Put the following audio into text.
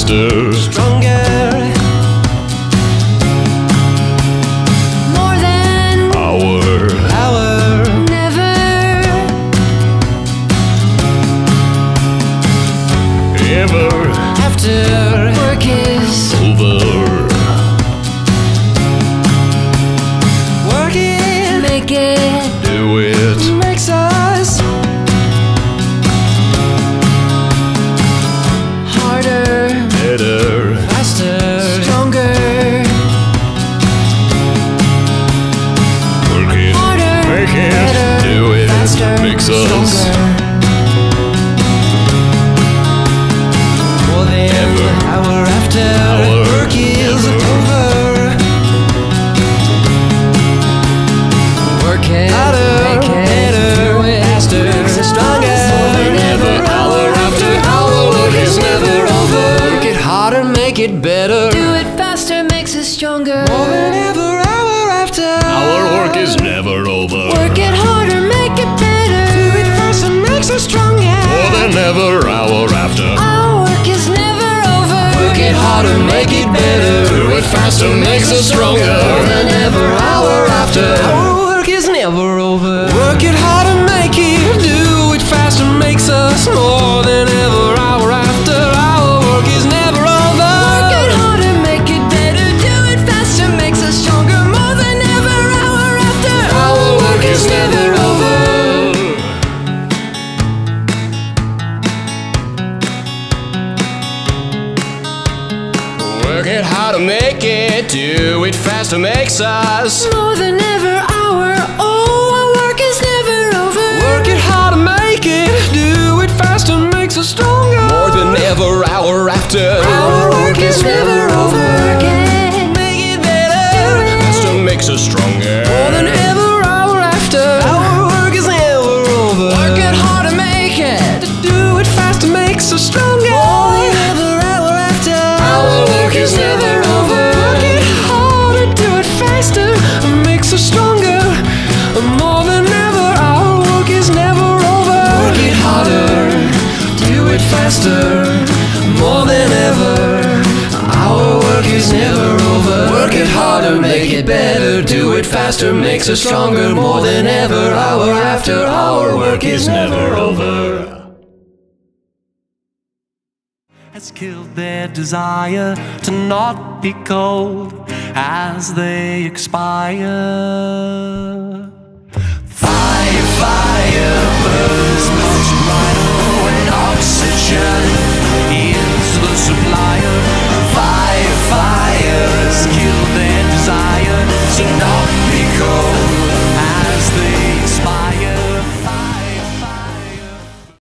faster, stronger. More than hour, never. ever, After work is over. work it, make it, Do it, makes us harder, better, faster, stronger. work it, Harder, make it, better, do it, faster, makes us stronger. More than Ever. hour after Hour, work is ever. over. Work it, make it, do it, faster, stronger. More than ever, hour after hour, work is never over. Work it harder, make it better. Do it faster makes us stronger. More than ever, hour after our work is never over. Work it harder, make it better. Do it faster, makes us stronger. More than ever, hour after. Our work is never over. Work it harder, make it better. Do it faster, makes us stronger. More than ever, hour after. Our work is never over. Work it harder, make it. Do it faster, makes us more than ever, hour after. Our work is never over. Work it harder, make it better. Do it faster makes us stronger. More than ever, hour after. Our work is never over. Work it harder, make it. Do it faster, makes us. More than ever, hour. Oh, our work is never over. Work it harder, make it. Do it faster, makes us stronger. More than ever, hour after. Our work is never over. Work it. Make it better. Faster makes us stronger. More than ever, hour after. Our work is never over. Work it harder, make it. To do it faster makes us stronger. More than ever, hour after. Our work is never over. Work it harder, do it faster, makes us stronger. More than ever, our work is never over. Work it harder, do it faster. More than ever, our work is never over. Work it harder, make it better. Do it faster, makes us stronger. More than ever, hour after. Our work is never over. Has killed their desire to not be cold as they expire. Fire burns much brighter when oxygen is the supplier. Fire has killed their desire to not be cold as they